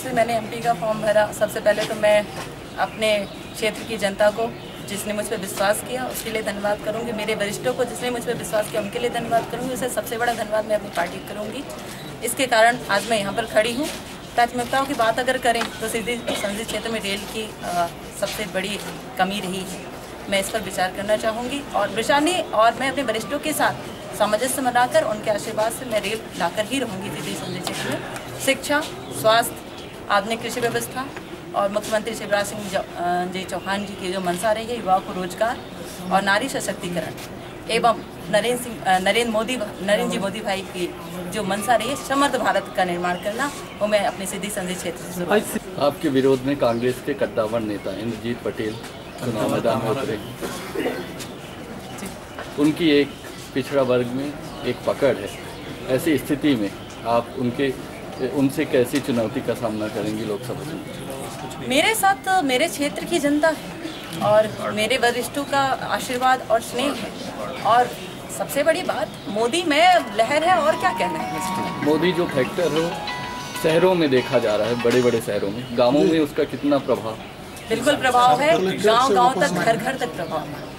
से मैंने एमपी का फॉर्म भरा, सबसे पहले तो मैं अपने क्षेत्र की जनता को जिसने मुझ पर विश्वास किया उसके लिए धन्यवाद करूंगी। मेरे वरिष्ठों को जिसने मुझ पर विश्वास किया उनके लिए धन्यवाद करूंगी। उससे सबसे बड़ा धन्यवाद मैं अपनी पार्टी को करूंगी। इसके कारण आज मैं यहाँ पर खड़ी हूँ। प्राथमिकताओं की बात अगर करें तो सीधी संसदीय क्षेत्र में रेल की सबसे बड़ी कमी रही है। मैं इस पर विचार करना चाहूँगी और मैं अपने वरिष्ठों के साथ सामंजस्य बनाकर उनके आशीर्वाद से मैं रेल लाकर ही रहूँगी सीधी संसदीय क्षेत्र में। शिक्षा, स्वास्थ्य, आधुनिक कृषि व्यवस्था और मुख्यमंत्री शिवराज सिंह जी चौहान जी की जो मंशा रही है युवाओं को रोजगार और नारी सशक्तिकरण एवं नरेंद्र जी मोदी भाई की जो मंशा रही है समृद्ध भारत का निर्माण करना, वो मैं अपने सीधी संसदीय क्षेत्र से। आपके विरोध में कांग्रेस के कद्दावर नेता इंद्रजीत पटेल चुनाव मैदान में उतरे। उनकी एक पिछड़ा वर्ग में एक पकड़ है। ऐसी स्थिति में आप उनसे कैसी चुनौती का सामना करेंगी लोकसभा चुनाव? मेरे साथ मेरे क्षेत्र की जनता है और मेरे वरिष्ठों का आशीर्वाद और स्नेह है और सबसे बड़ी बात मोदी में लहर है और क्या कहना है। मोदी जो फैक्टर हो शहरों में देखा जा रहा है, बड़े बड़े शहरों में, गांवों में उसका कितना प्रभाव? बिल्कुल प्रभाव है, गांव-गांव तक, घर-घर तक प्रभाव है।